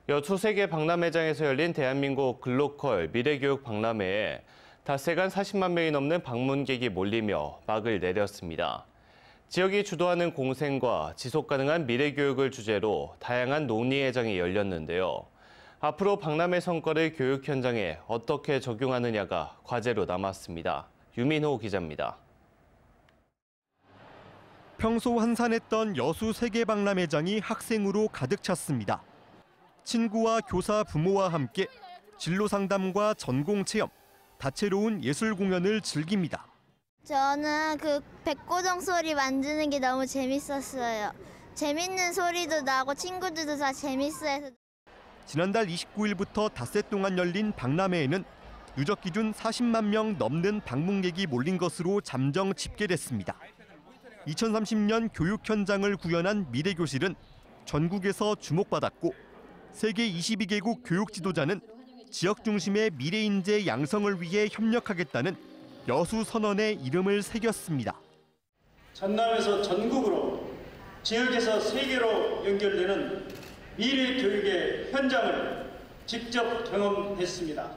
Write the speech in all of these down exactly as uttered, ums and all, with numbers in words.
여수 세계 박람회장에서 열린 대한민국 글로컬 미래교육 박람회에 닷새간 사십만 명이 넘는 방문객이 몰리며 막을 내렸습니다. 지역이 주도하는 공생과 지속가능한 미래교육을 주제로 다양한 논의회장이 열렸는데요. 앞으로 박람회 성과를 교육 현장에 어떻게 적용하느냐가 과제로 남았습니다. 유민호 기자입니다. 평소 한산했던 여수 세계박람회장이 학생으로 가득 찼습니다. 친구와 교사, 부모와 함께 진로 상담과 전공 체험, 다채로운 예술 공연을 즐깁니다. 저는 그 백고동 소리 만드는 게 너무 재밌었어요. 재밌는 소리도 나고 친구들도 다 재밌어해서. 지난달 이십구일부터 닷새 동안 열린 박람회에는 누적 기준 사십만 명 넘는 방문객이 몰린 것으로 잠정 집계됐습니다. 이천삼십년 교육 현장을 구현한 미래교실은 전국에서 주목받았고 세계 이십이 개국 교육 지도자는 지역 중심의 미래 인재 양성을 위해 협력하겠다는 여수 선언에 이름을 새겼습니다. 전남에서 전국으로, 지역에서 세계로 연결되는 미래 교육의 현장을 직접 경험했습니다.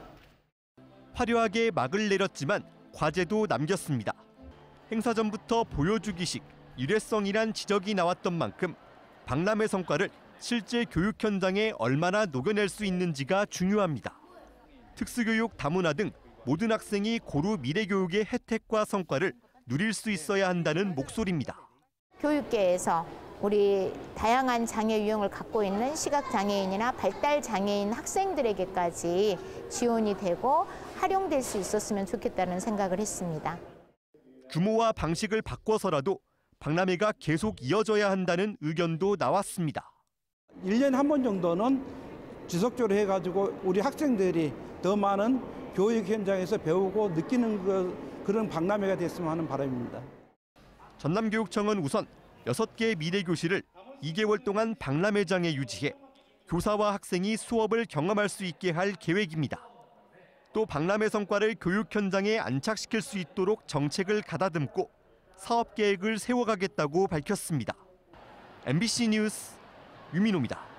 화려하게 막을 내렸지만 과제도 남겼습니다. 행사 전부터 보여주기식, 일회성이란 지적이 나왔던 만큼 박람회 성과를 실제 교육 현장에 얼마나 녹여낼 수 있는지가 중요합니다. 특수교육, 다문화 등 모든 학생이 고루 미래교육의 혜택과 성과를 누릴 수 있어야 한다는 목소리입니다. 교육계에서 우리 다양한 장애 유형을 갖고 있는 시각장애인이나 발달장애인 학생들에게까지 지원이 되고 활용될 수 있었으면 좋겠다는 생각을 했습니다. 규모와 방식을 바꿔서라도 박람회가 계속 이어져야 한다는 의견도 나왔습니다. 일 년에 한 번 정도는 지속적으로 해가지고 우리 학생들이 더 많은 교육 현장에서 배우고 느끼는 그, 그런 박람회가 됐으면 하는 바람입니다. 전남교육청은 우선 여섯 개의 미래교실을 이 개월 동안 박람회장에 유지해 교사와 학생이 수업을 경험할 수 있게 할 계획입니다. 또 박람회 성과를 교육 현장에 안착시킬 수 있도록 정책을 가다듬고 사업 계획을 세워가겠다고 밝혔습니다. 엠비씨 뉴스 유민호입니다.